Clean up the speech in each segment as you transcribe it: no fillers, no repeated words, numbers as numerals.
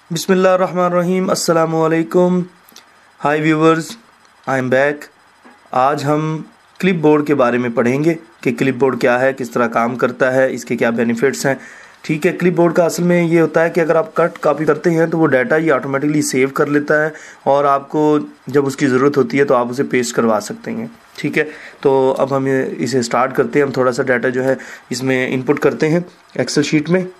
बिस्मिल्लाहिर्रहमानिर्रहीम, अस्सलामुअलैकुम। Hi viewers, I am back. आज हम क्लिपबोर्ड के बारे में पढ़ेंगे कि क्लिपबोर्ड क्या है, किस तरह काम करता है, इसके क्या बेनिफिट्स हैं। ठीक है, क्लिपबोर्ड का असल में ये होता है कि अगर आप कट कॉपी करते हैं तो वो डाटा ये ऑटोमेटिकली सेव कर लेता है और आपको जब उसकी ज़रूरत होती है तो आप उसे पेस्ट करवा सकते हैं। ठीक है, तो अब हम इसे स्टार्ट करते हैं। हम थोड़ा सा डाटा जो है इसमें इनपुट करते हैं एक्सेल शीट में।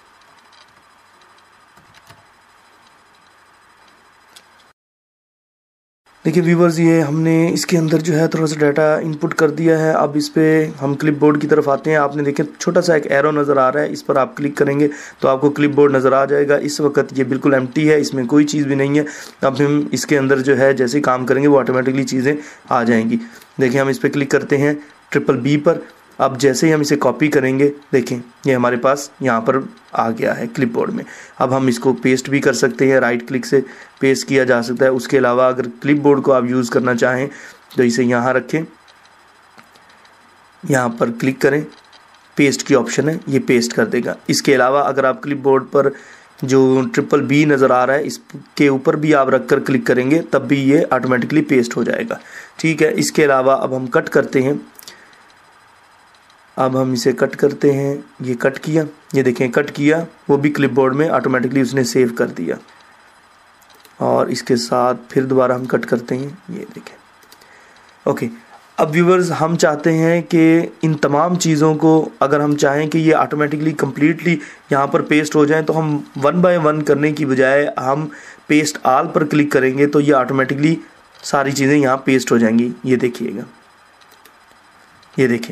देखिए व्यूवर्स, ये हमने इसके अंदर जो है थोड़ा सा डाटा इनपुट कर दिया है। अब इस पर हम क्लिपबोर्ड की तरफ आते हैं। आपने देखे छोटा सा एक एरो नज़र आ रहा है, इस पर आप क्लिक करेंगे तो आपको क्लिपबोर्ड नज़र आ जाएगा। इस वक्त ये बिल्कुल एम्प्टी है, इसमें कोई चीज़ भी नहीं है। अब हम इसके अंदर जो है जैसे काम करेंगे वो ऑटोमेटिकली चीज़ें आ जाएंगी। देखिए हम इस पर क्लिक करते हैं BBB पर। अब जैसे ही हम इसे कॉपी करेंगे, देखें ये हमारे पास यहाँ पर आ गया है क्लिपबोर्ड में। अब हम इसको पेस्ट भी कर सकते हैं, राइट क्लिक से पेस्ट किया जा सकता है। उसके अलावा अगर क्लिपबोर्ड को आप यूज़ करना चाहें तो इसे यहाँ रखें, यहाँ पर क्लिक करें, पेस्ट की ऑप्शन है, ये पेस्ट कर देगा। इसके अलावा अगर आप क्लिपबोर्ड पर जो BBB नज़र आ रहा है इसके ऊपर भी आप रख कर क्लिक करेंगे तब भी ये ऑटोमेटिकली पेस्ट हो जाएगा। ठीक है, इसके अलावा अब हम कट करते हैं। अब हम इसे कट करते हैं, ये कट किया, ये देखें कट किया, वो भी क्लिपबोर्ड में ऑटोमेटिकली उसने सेव कर दिया। और इसके साथ फिर दोबारा हम कट करते हैं, ये देखें। ओके, अब व्यूवर्स हम चाहते हैं कि इन तमाम चीज़ों को अगर हम चाहें कि ये ऑटोमेटिकली कम्प्लीटली यहाँ पर पेस्ट हो जाएं तो हम 1 बाय 1 करने की बजाय हम पेस्ट ऑल पर क्लिक करेंगे तो ये ऑटोमेटिकली सारी चीज़ें यहाँ पेस्ट हो जाएंगी। ये देखिएगा, ये देखें,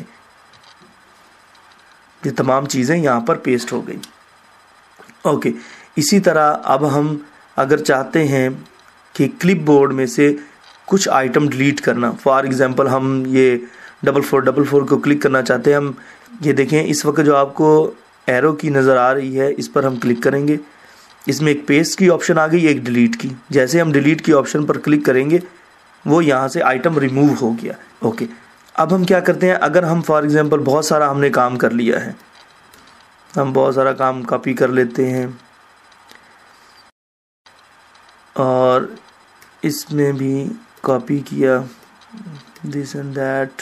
ये तमाम चीज़ें यहाँ पर पेस्ट हो गई। ओके, इसी तरह अब हम अगर चाहते हैं कि क्लिपबोर्ड में से कुछ आइटम डिलीट करना, फॉर एग्जांपल हम ये 4444 को क्लिक करना चाहते हैं। हम ये देखें इस वक्त जो आपको एरो की नज़र आ रही है इस पर हम क्लिक करेंगे। इसमें एक पेस्ट की ऑप्शन आ गई, एक डिलीट की। जैसे हम डिलीट की ऑप्शन पर क्लिक करेंगे वो यहाँ से आइटम रिमूव हो गया। ओके, अब हम क्या करते हैं, अगर हम फॉर एग्जांपल बहुत सारा हमने काम कर लिया है, हम बहुत सारा काम कॉपी कर लेते हैं और इसमें भी कॉपी किया, दिस एंड दैट।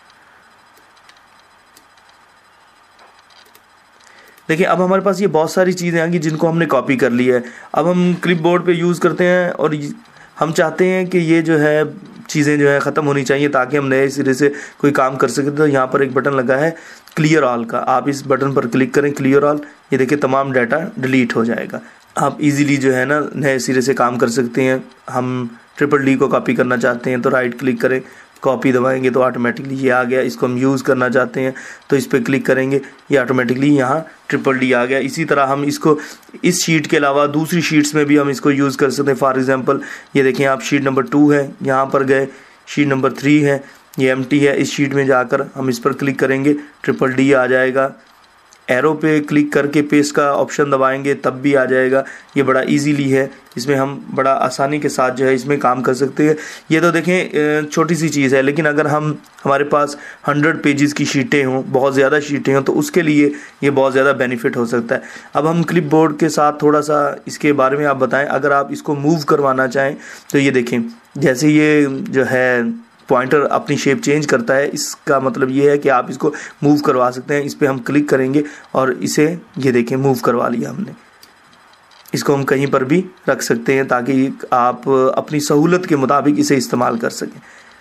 देखिए अब हमारे पास ये बहुत सारी चीज़ें आ गई जिनको हमने कॉपी कर लिया है। अब हम क्लिपबोर्ड पे यूज़ करते हैं और हम चाहते हैं कि ये जो है चीज़ें जो है ख़त्म होनी चाहिए ताकि हम नए सिरे से कोई काम कर सकें। तो यहाँ पर एक बटन लगा है क्लियर ऑल का, आप इस बटन पर क्लिक करें, क्लियर ऑल। ये देखिए तमाम डाटा डिलीट हो जाएगा। आप इजीली जो है ना नए सिरे से काम कर सकते हैं। हम DDD को कॉपी करना चाहते हैं तो राइट क्लिक करें, कॉपी दबाएंगे तो ऑटोमेटिकली ये आ गया। इसको हम यूज़ करना चाहते हैं तो इस पर क्लिक करेंगे, ये ऑटोमेटिकली यहाँ DDD आ गया। इसी तरह हम इसको इस शीट के अलावा दूसरी शीट्स में भी हम इसको यूज़ कर सकते हैं। फॉर एग्जांपल ये देखें आप शीट नंबर 2 है, यहाँ पर गए, शीट नंबर 3 है, ये एम्प्टी है। इस शीट में जाकर हम इस पर क्लिक करेंगे, DDD आ जाएगा। एरो पे क्लिक करके पेस्ट का ऑप्शन दबाएंगे तब भी आ जाएगा। ये बड़ा इजीली है, इसमें हम बड़ा आसानी के साथ जो है इसमें काम कर सकते हैं। ये तो देखें छोटी सी चीज़ है, लेकिन अगर हमारे पास 100 पेजेस की शीटें हों, बहुत ज़्यादा शीटें हों, तो उसके लिए ये बहुत ज़्यादा बेनिफिट हो सकता है। अब हम क्लिपबोर्ड के साथ थोड़ा सा इसके बारे में आप बताएं। अगर आप इसको मूव करवाना चाहें तो ये देखें, जैसे ये जो है पॉइंटर अपनी शेप चेंज करता है, इसका मतलब ये है कि आप इसको मूव करवा सकते हैं। इस पर हम क्लिक करेंगे और इसे ये देखें मूव करवा लिया हमने। इसको हम कहीं पर भी रख सकते हैं ताकि आप अपनी सहूलत के मुताबिक इसे इस्तेमाल कर सकें।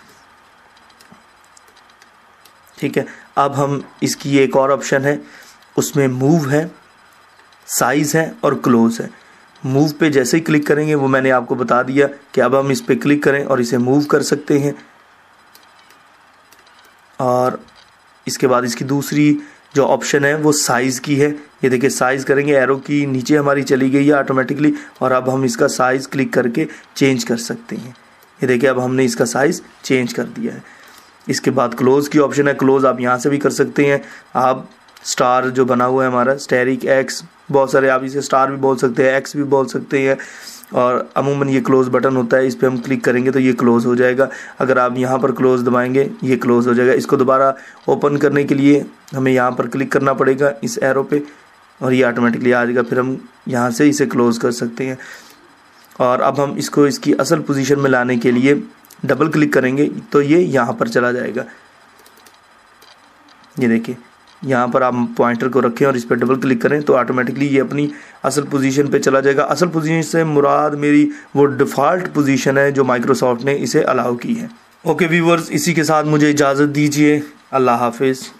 ठीक है, अब हम इसकी एक और ऑप्शन है, उसमें मूव है, साइज है और क्लोज है। मूव पे जैसे ही क्लिक करेंगे वो मैंने आपको बता दिया कि अब हम इस पर क्लिक करें और इसे मूव कर सकते हैं। और इसके बाद इसकी दूसरी जो ऑप्शन है वो साइज़ की है। ये देखिए साइज़ करेंगे, एरो की नीचे हमारी चली गई है ऑटोमेटिकली और अब हम इसका साइज़ क्लिक करके चेंज कर सकते हैं। ये देखिए अब हमने इसका साइज़ चेंज कर दिया है। इसके बाद क्लोज़ की ऑप्शन है, क्लोज़ आप यहाँ से भी कर सकते हैं। आप स्टार जो बना हुआ है हमारा स्टेरिक एक्स, बहुत सारे आप इसे स्टार भी बोल सकते हैं, एक्स भी बोल सकते हैं। और अमूमन ये क्लोज़ बटन होता है, इस पर हम क्लिक करेंगे तो ये क्लोज़ हो जाएगा। अगर आप यहाँ पर क्लोज़ दबाएंगे ये क्लोज़ हो जाएगा। इसको दोबारा ओपन करने के लिए हमें यहाँ पर क्लिक करना पड़ेगा, इस एरो पे और ये ऑटोमेटिकली आ जाएगा। फिर हम यहाँ से इसे क्लोज़ कर सकते हैं। और अब हम इसको इसकी असल पोजीशन में लाने के लिए डबल क्लिक करेंगे तो ये यहाँ पर चला जाएगा। ये देखिए, यहाँ पर आप पॉइंटर को रखें और इस पर डबल क्लिक करें तो ऑटोमेटिकली ये अपनी असल पोजीशन पे चला जाएगा। असल पोजीशन से मुराद मेरी वो डिफ़ॉल्ट पोजीशन है जो माइक्रोसॉफ्ट ने इसे अलाउ की है। ओके व्यूअर्स, इसी के साथ मुझे इजाज़त दीजिए। अल्लाह हाफिज़।